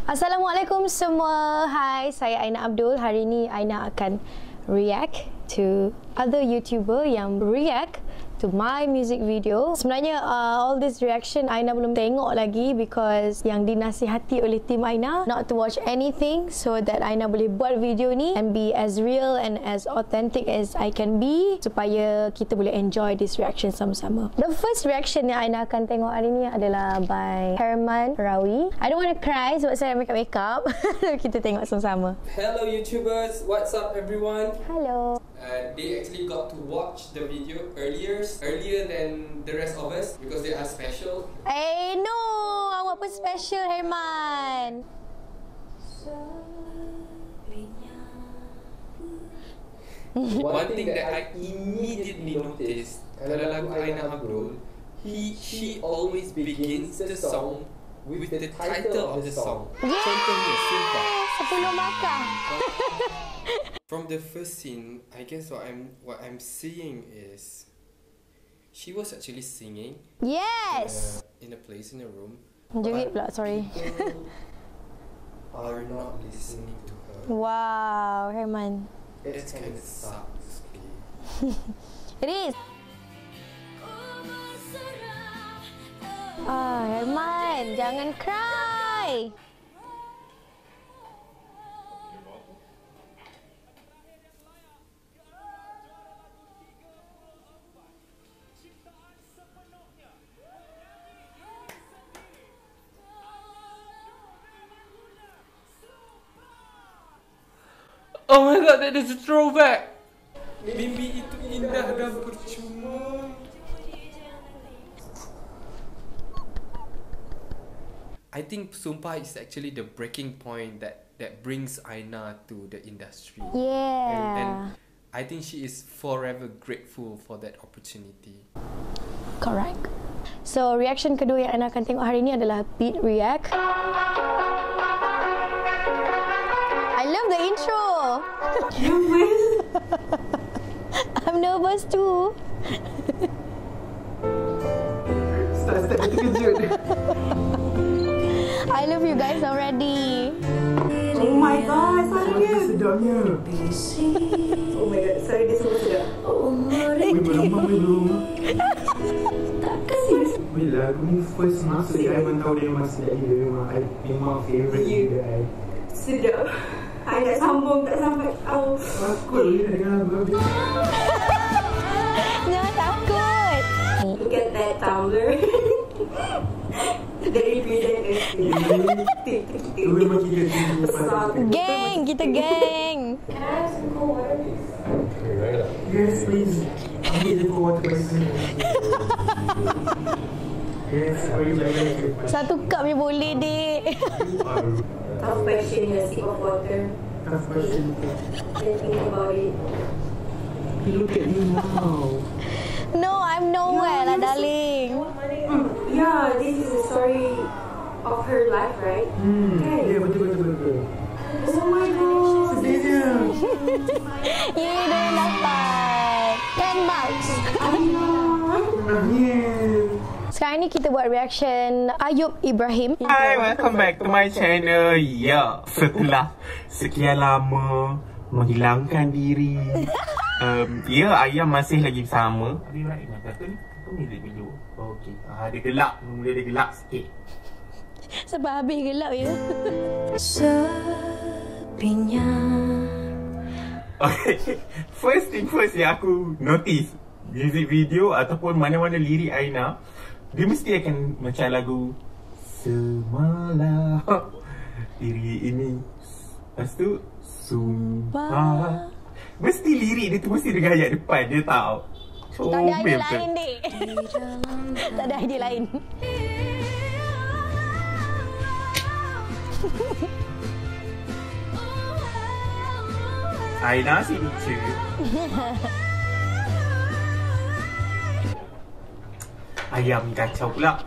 Assalamualaikum semua. Hai, saya Aina Abdul. Hari ini Aina akan react to other YouTuber yang react to my music video. Sebenarnya all this reaction Aina belum tengok lagi because yang dinasihati oleh tim Aina not to watch anything so that Aina boleh buat video ni and be as real and as authentic as I can be supaya kita boleh enjoy this reaction sama-sama. The first reaction yang Aina akan tengok hari ni adalah by Herman Rawi. I don't want to cry sebab saya makeup. Kita tengok sama-sama. Hello YouTubers, what's up everyone? Hello. They actually got to watch the video earlier than the rest of us because they are special. No, awak pun special, Herman. One thing that I immediately noticed kalau lagu Aina Abdul, she always begins the song with the title of the song. Contohnya, Sumpah. 10 Makkah. From the first scene, I guess what I'm seeing is she was actually singing. Yes. In a place in a room. Jerit pula, sorry. People are not listening to her. Wow, Herman. It kind of sucks. It is. Herman, jangan cry. Oh my god, that is a throwback. Mimpi itu indah dan percuma. I think Sumpah is actually the breaking point that brings Aina to the industry. Yeah. And I think she is forever grateful for that opportunity. Correct. So, reaction kedua yang Aina akan tengok hari ini adalah Beat React. I love the intro. I'm nervous too. Start terkejut. I love you guys already. Oh my god, sorry. Sedapnya. Oh my god, sorry dia semua sedap. Belum. Bila lagu ni first masuk, I memang tahu dia memang sedap gila. Memang favourite gila. Sedap. I nak sambung tak sampai. Takut dia dengan lagu. Jangan takut. Look at that Tumblr. Dari represent Itu memang kita Geng, kita geng. Can I have some cold water, please? Yes, please. Ambil je for water person. Yes, I will. Satu cup je boleh, dek. Tough question, a sip of water. Tough question. Then think about it. Look at you now. No, I'm nowhere lah, darling. Yeah, this is the story of her life, right? Ya, betul. Oh my god. Sedihnya. Yeay, dah dapat 10 bucks. Sekarang ni kita buat reaction Ayub Ibrahim. Hi, welcome back to my channel. Ya, setelah sekian lama menghilangkan diri, ya, Ayam masih lagi bersama. Ada right mata tu ni? Apa music video? Okey. Dia gelap, mula dia gelap sikit. Sebab habis gelap ya. Sepinya. Okay, first thing first yang aku notice music video ataupun mana-mana lirik Aina, dia mesti akan macam lagu Semalam diri ini, lepas tu Sumpah. Mesti lirik dia tu mesti dengan ayat depan dia tau. Tak ada idea lain, dek. Tak ada idea lain. Aina si lucu. Ayam kacau pula.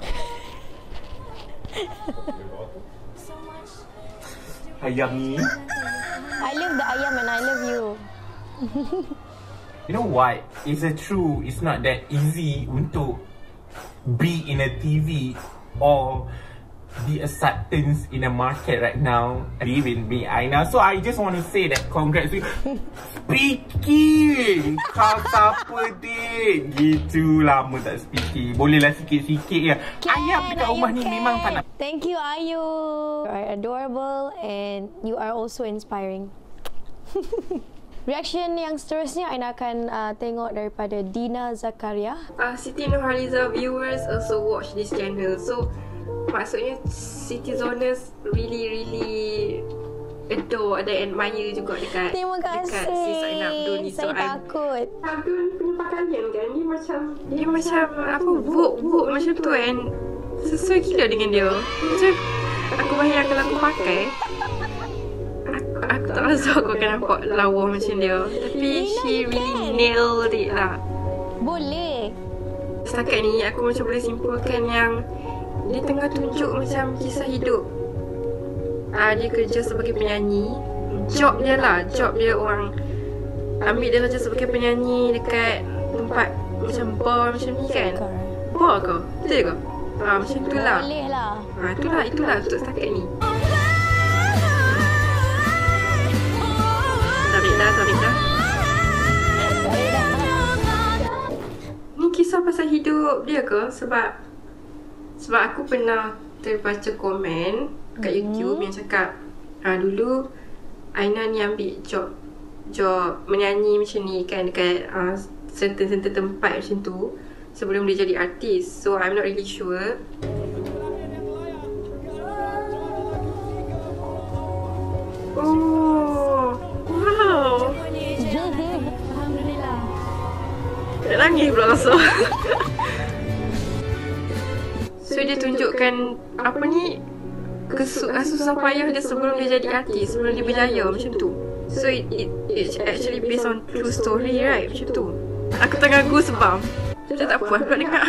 Ayam ni, I love the ayam and I love you. you know what? It's not that easy untuk be in a TV or the acceptance in the market right now with me Aina. So I just want to say that congrats to you. Speaking, kau siapa Din? Gitu lama tak speaking. Bolehlah sikit-sikit ya. Ayam dekat rumah ni memang tak nak. Thank you, Ayu. You are adorable and you are also inspiring. Reaction yang seterusnya Aina akan tengok daripada Dina Zakaria. Siti Nurhaliza viewers also watch this channel. So maksudnya Siti Zoners really adore dan admire juga dekat Terima kasih. dekat sis Aina Abdul ni. Saya takut. Abdul punya pakaian kan dia macam apa Vogue macam tu kan. Sesuai gila dengan dia. Macam aku bayangkan kalau aku pakai aku tak rasa aku akan nampak lawa macam dia. Tapi she really nailed it lah. Boleh. Setakat ni aku macam boleh simpulkan yang dia tengah tunjuk macam kisah hidup. Dia kerja sebagai penyanyi. Job dia orang ambil dia kerja sebagai penyanyi dekat tempat macam bar macam ni kan. Bar ke? Betul ke? Macam tu lah. Boleh lah. Itulah untuk setakat ni. Tarik dah. Ni kisah pasal hidup dia ke? Sebab aku pernah terbaca komen kat YouTube yang cakap dulu Aina ni ambil job menyanyi macam ni kan dekat certain tempat macam tu sebelum dia jadi artis. So I'm not really sure. Oh, wow. Alhamdulillah. Tak nangis pula rasa. So dia tunjukkan apa ni susah payah dia sebelum dia jadi artis, sebelum dia berjaya macam tu. So it's actually based on true story, right? Macam tu. Aku tengah goosebump. Macam tak puas pula dengar.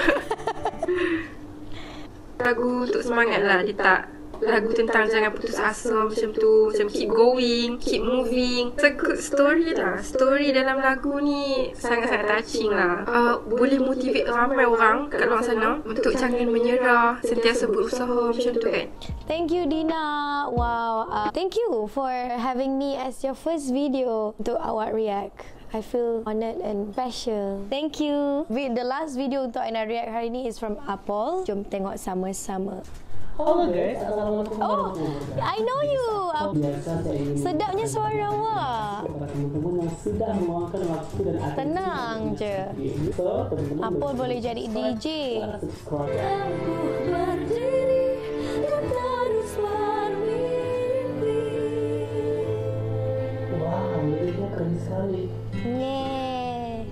Lagu untuk semangat lah. Dia tak lagu tentang jangan putus asa macam tu. Macam keep going, keep moving. It's a good story lah. Story dalam lagu ni sangat-sangat touching lah. Boleh motivate ramai orang kat luar sana untuk jangan menyerah, sentiasa berusaha macam tu kan. Thank you, Dina. Wow. Thank you for having me as your first video untuk Awak React. I feel honoured and special. Thank you. The last video untuk Aina React hari ni is from Apol. Jom tengok sama-sama. Halo guys, assalamualaikum Oh, I know you. Biasa saya ingin Sedapnya suara awak. kepada teman-teman yang sudah meluangkan waktu dan atensi Tenang je. So, teman-teman Apol boleh jadi DJ. subscribe. Wow, liriknya keren sekali. Yeah.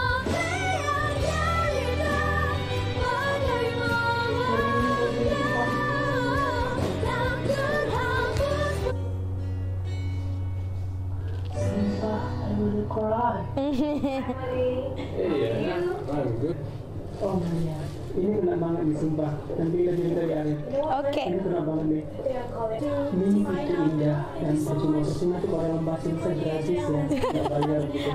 Sumpah, I will cry. I'm good. Oh my god, ini kena banget nih sumpah. Nanti kita cerita ya. Okay. Ini kena banget nih. Mimpi itu indah dan percuma tuh kalau yang bahasa Indonesia gratis ya, nggak bayar gitu.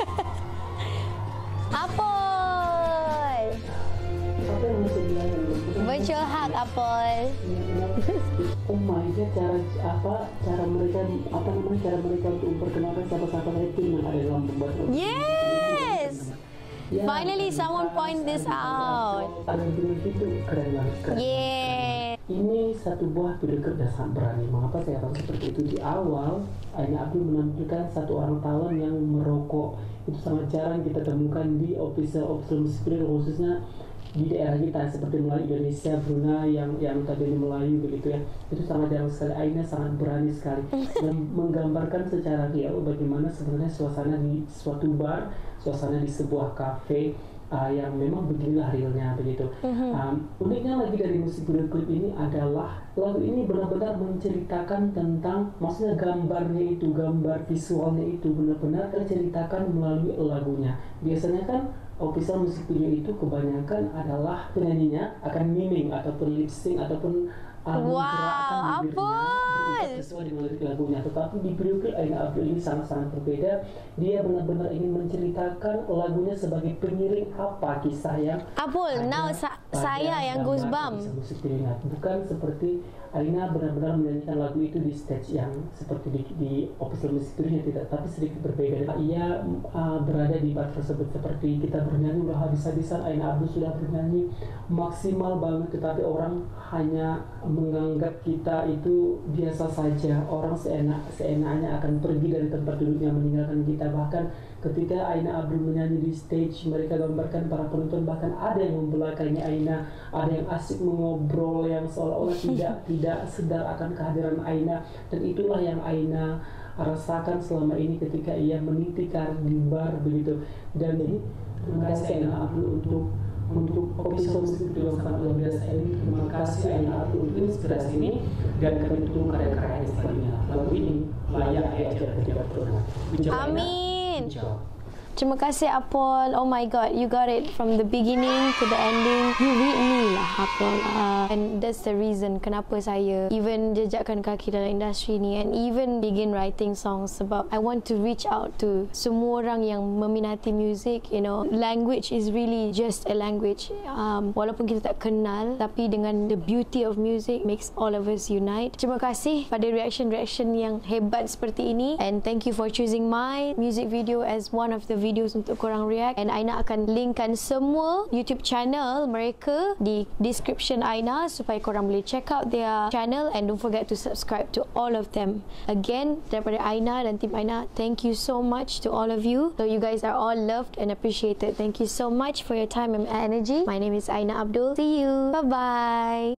Apol. Apa yang masih bilang? Virtual hug, Apol. Oh my god, cara mereka untuk memperkenalkan siapa-siapa itu yang ada dalam pembuat. Yes. Ya, Finally, someone point this out. Ada dulu itu keren banget. Keren. Yeah. Ini satu buah pilihan dan sangat berani. Mengapa saya katakan seperti itu? Di awal, Aina Abdul menampilkan satu orang talent yang merokok. Itu sangat jarang kita temukan di official musik video, khususnya di daerah kita seperti Melayu Indonesia, Brunei yang tadi Melayu begitu ya. Itu sangat jarang sekali. Aina sangat berani sekali dan menggambarkan secara real bagaimana sebenarnya suasana di suatu bar, suasana di sebuah kafe yang memang beginilah realnya begitu. Uniknya lagi dari musik video klip ini adalah lagu ini benar-benar menceritakan tentang, maksudnya gambarnya itu, gambar visualnya itu benar-benar terceritakan melalui lagunya. Biasanya kan official musik video itu kebanyakan adalah penyanyinya akan miming ataupun lip sync ataupun menggerakkan bibirnya berucap sesuai dengan lirik lagunya. Tetapi di video klip Aina Abdul ini sangat-sangat berbeda. Dia benar-benar ingin menceritakan lagunya sebagai pengiring apa kisah yang Apol, now Saya yang goosebump. Musik teringat. Bukan seperti Aina benar-benar menyanyikan lagu itu di stage yang seperti di official music videonya, tidak, tapi sedikit berbeda. Ia berada di bar tersebut seperti kita bernyanyi udah habis-habisan, Aina Abdul sudah bernyanyi maksimal banget, tetapi orang hanya menganggap kita itu biasa saja. Orang seenaknya akan pergi dari tempat duduknya, meninggalkan kita. Bahkan ketika Aina Abdul menyanyi di stage, mereka gambarkan para penonton, bahkan ada yang membelakangi Aina, ada yang asik mengobrol yang seolah-olah tidak sedar akan kehadiran Aina. Dan itulah yang Aina rasakan selama ini ketika ia meniti karir di bar begitu. Dan ini terima kasih Aina Abdul untuk official music video yang sangat luar biasa ini. Terima kasih Aina Abdul untuk inspirasi ini, dan kami tunggu karya-karya selanjutnya. Lagu ini layak diajar ketika pernah. Amin. Terima kasih Apol. Oh my god, you got it from the beginning to the ending. You read me lah Apol. And that's the reason kenapa saya even jejakkan kaki dalam industri ni, and even begin writing songs, sebab I want to reach out to semua orang yang meminati music. You know, language is really just a language. Walaupun kita tak kenal, tapi dengan the beauty of music makes all of us unite. Terima kasih pada reaction yang hebat seperti ini, and thank you for choosing my music video as one of the videos untuk korang react. And Aina akan linkkan semua YouTube channel mereka di description Aina supaya korang boleh check out their channel, and don't forget to subscribe to all of them. Again, daripada Aina dan tim Aina, thank you so much to all of you. So you guys are all loved and appreciated. Thank you so much for your time and energy. My name is Aina Abdul. See you. Bye bye.